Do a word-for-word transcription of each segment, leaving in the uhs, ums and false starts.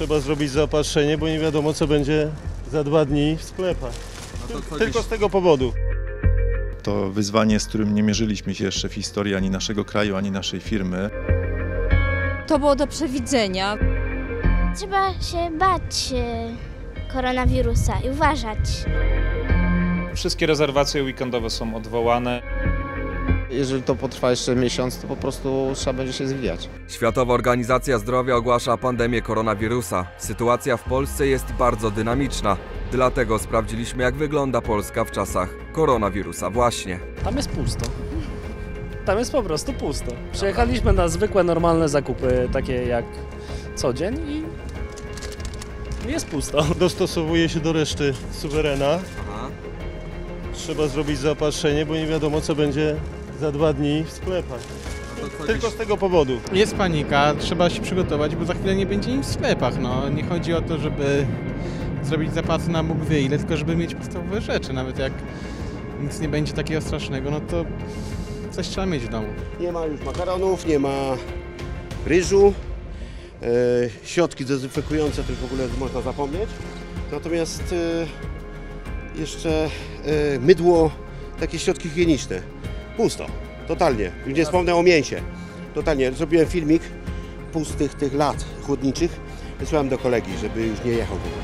Trzeba zrobić zaopatrzenie, bo nie wiadomo, co będzie za dwa dni w sklepach. No Tylko dziś... z tego powodu. To wyzwanie, z którym nie mierzyliśmy się jeszcze w historii ani naszego kraju, ani naszej firmy. To było do przewidzenia. Trzeba się bać koronawirusa i uważać. Wszystkie rezerwacje weekendowe są odwołane. Jeżeli to potrwa jeszcze miesiąc, to po prostu trzeba będzie się zwijać. Światowa Organizacja Zdrowia ogłasza pandemię koronawirusa. Sytuacja w Polsce jest bardzo dynamiczna. Dlatego sprawdziliśmy, jak wygląda Polska w czasach koronawirusa właśnie. Tam jest pusto. Tam jest po prostu pusto. Przyjechaliśmy na zwykłe, normalne zakupy, takie jak co dzień i jest pusto. Dostosowuje się do reszty suwerena. Aha. Trzeba zrobić zaopatrzenie, bo nie wiadomo, co będzie za dwa dni w sklepach. No Tylko z tego powodu. Jest panika, trzeba się przygotować, bo za chwilę nie będzie nic w sklepach. No. Nie chodzi o to, żeby zrobić zapasy na Bóg wie ile, tylko żeby mieć podstawowe rzeczy. Nawet jak nic nie będzie takiego strasznego, no to coś trzeba mieć w domu. Nie ma już makaronów, nie ma ryżu, e, środki dezynfekujące to już w ogóle można zapomnieć. Natomiast e, jeszcze e, mydło, takie środki higieniczne. Pusto, totalnie. Już nie wspomnę o mięsie. Totalnie. Zrobiłem filmik pustych tych lat chłodniczych. Wysłałem do kolegi, żeby już nie jechał w ogóle.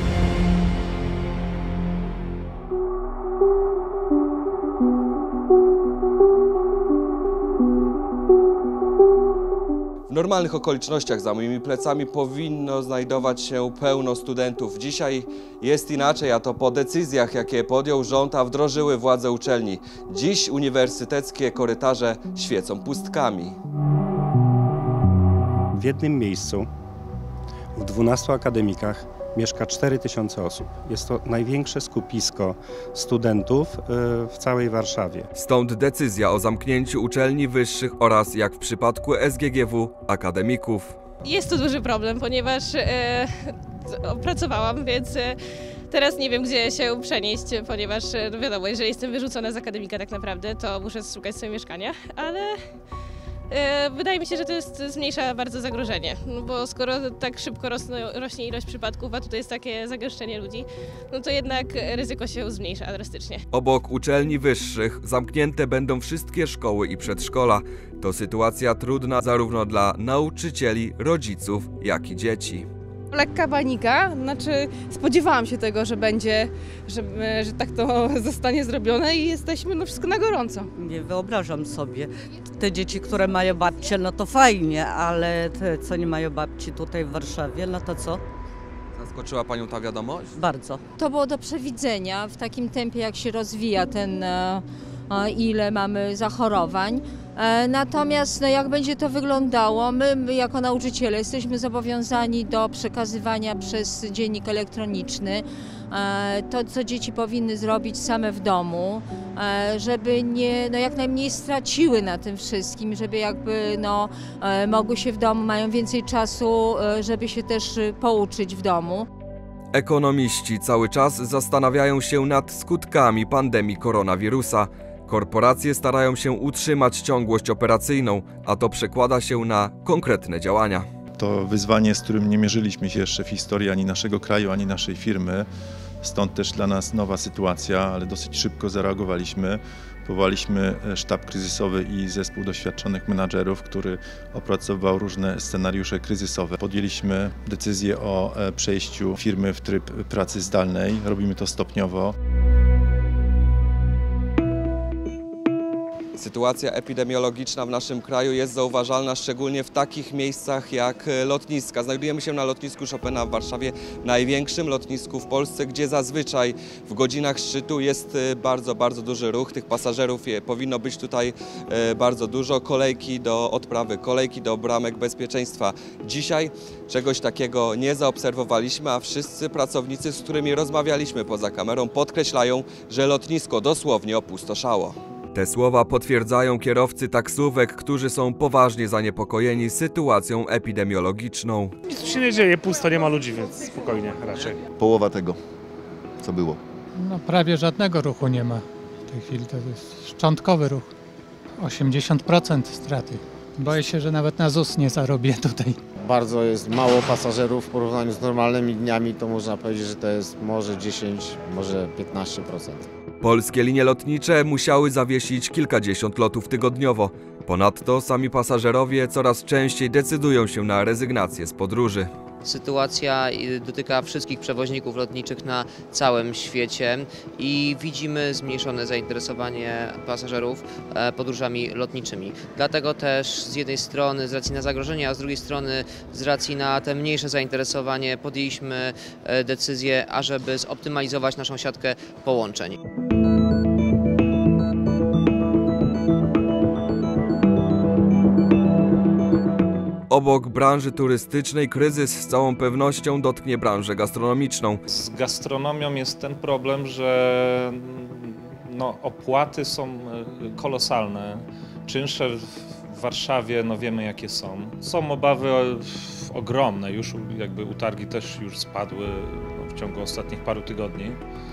W normalnych okolicznościach za moimi plecami powinno znajdować się pełno studentów. Dzisiaj jest inaczej, a to po decyzjach, jakie podjął rząd, a wdrożyły władze uczelni. Dziś uniwersyteckie korytarze świecą pustkami. W jednym miejscu, w dwunastu akademikach, mieszka cztery tysiące osób. Jest to największe skupisko studentów w całej Warszawie. Stąd decyzja o zamknięciu uczelni wyższych oraz, jak w przypadku S G G W, akademików. Jest to duży problem, ponieważ e, pracowałam, więc e, teraz nie wiem, gdzie się przenieść, ponieważ no wiadomo, jeżeli jestem wyrzucona z akademika tak naprawdę, to muszę szukać sobie mieszkania, ale wydaje mi się, że to jest, zmniejsza bardzo zagrożenie, no bo skoro tak szybko rosną, rośnie ilość przypadków, a tutaj jest takie zagęszczenie ludzi, no to jednak ryzyko się zmniejsza drastycznie. Obok uczelni wyższych zamknięte będą wszystkie szkoły i przedszkola. To sytuacja trudna zarówno dla nauczycieli, rodziców, jak i dzieci. Lekka panika, znaczy spodziewałam się tego, że będzie, że, że tak to zostanie zrobione i jesteśmy no wszystko na gorąco. Nie wyobrażam sobie. Te dzieci, które mają babcie, no to fajnie, ale te, co nie mają babci tutaj w Warszawie, no to co? Zaskoczyła Panią ta wiadomość? Bardzo. To było do przewidzenia w takim tempie, jak się rozwija ten, ile mamy zachorowań. Natomiast no, jak będzie to wyglądało, my, my jako nauczyciele jesteśmy zobowiązani do przekazywania przez dziennik elektroniczny to, co dzieci powinny zrobić same w domu, żeby nie, no, jak najmniej straciły na tym wszystkim, żeby jakby no, mogły się w domu, mają więcej czasu, żeby się też pouczyć w domu. Ekonomiści cały czas zastanawiają się nad skutkami pandemii koronawirusa. Korporacje starają się utrzymać ciągłość operacyjną, a to przekłada się na konkretne działania. To wyzwanie, z którym nie mierzyliśmy się jeszcze w historii ani naszego kraju, ani naszej firmy. Stąd też dla nas nowa sytuacja, ale dosyć szybko zareagowaliśmy. Powołaliśmy sztab kryzysowy i zespół doświadczonych menadżerów, który opracowywał różne scenariusze kryzysowe. Podjęliśmy decyzję o przejściu firmy w tryb pracy zdalnej. Robimy to stopniowo. Sytuacja epidemiologiczna w naszym kraju jest zauważalna szczególnie w takich miejscach jak lotniska. Znajdujemy się na lotnisku Chopina w Warszawie, największym lotnisku w Polsce, gdzie zazwyczaj w godzinach szczytu jest bardzo, bardzo duży ruch. Tych pasażerów powinno być tutaj bardzo dużo. Kolejki do odprawy, kolejki do bramek bezpieczeństwa. Dzisiaj czegoś takiego nie zaobserwowaliśmy, a wszyscy pracownicy, z którymi rozmawialiśmy poza kamerą, podkreślają, że lotnisko dosłownie opustoszało. Te słowa potwierdzają kierowcy taksówek, którzy są poważnie zaniepokojeni sytuacją epidemiologiczną. Nic tu się nie dzieje, pusto, nie ma ludzi, więc spokojnie raczej. Połowa tego, co było. No prawie żadnego ruchu nie ma w tej chwili, to jest szczątkowy ruch. osiemdziesiąt procent straty. Boję się, że nawet na Z U S nie zarobię tutaj. bardzo jest mało pasażerów w porównaniu z normalnymi dniami, to można powiedzieć, że to jest może dziesięć, może piętnaście procent. Polskie linie lotnicze musiały zawiesić kilkadziesiąt lotów tygodniowo. Ponadto sami pasażerowie coraz częściej decydują się na rezygnację z podróży. Sytuacja dotyka wszystkich przewoźników lotniczych na całym świecie i widzimy zmniejszone zainteresowanie pasażerów podróżami lotniczymi. Dlatego też z jednej strony z racji na zagrożenie, a z drugiej strony z racji na te mniejsze zainteresowanie podjęliśmy decyzję, ażeby zoptymalizować naszą siatkę połączeń. Obok branży turystycznej kryzys z całą pewnością dotknie branżę gastronomiczną. Z gastronomią jest ten problem, że no, opłaty są kolosalne. Czynsze w Warszawie, no wiemy jakie są. Są obawy ogromne, już jakby utargi też już spadły no, w ciągu ostatnich paru tygodni.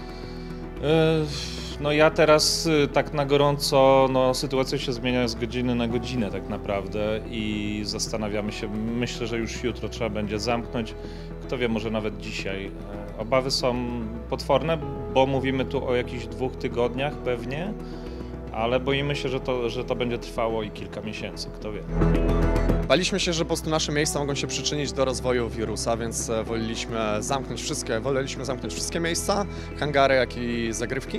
No ja teraz tak na gorąco, no sytuacja się zmienia z godziny na godzinę tak naprawdę i zastanawiamy się, myślę, że już jutro trzeba będzie zamknąć, kto wie, może nawet dzisiaj. Obawy są potworne, bo mówimy tu o jakichś dwóch tygodniach pewnie, ale boimy się, że to, że to będzie trwało i kilka miesięcy, kto wie. Baliśmy się, że po prostu nasze miejsca mogą się przyczynić do rozwoju wirusa, więc woleliśmy zamknąć wszystkie, woleliśmy zamknąć wszystkie miejsca, hangary, jak i zagrywki.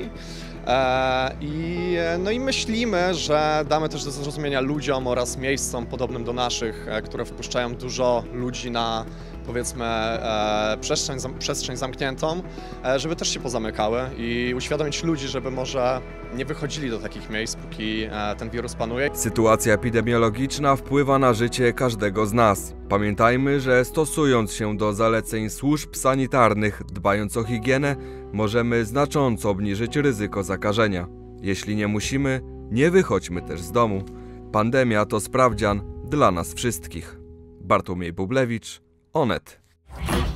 I, no i myślimy, że damy też do zrozumienia ludziom oraz miejscom podobnym do naszych, które wpuszczają dużo ludzi na, powiedzmy, przestrzeń, przestrzeń zamkniętą, żeby też się pozamykały i uświadomić ludzi, żeby może nie wychodzili do takich miejsc, póki ten wirus panuje. Sytuacja epidemiologiczna wpływa na życie każdego z nas. Pamiętajmy, że stosując się do zaleceń służb sanitarnych, dbając o higienę, możemy znacząco obniżyć ryzyko zakażenia. Jeśli nie musimy, nie wychodźmy też z domu. Pandemia to sprawdzian dla nas wszystkich. Bartłomiej Bublewicz, Onet.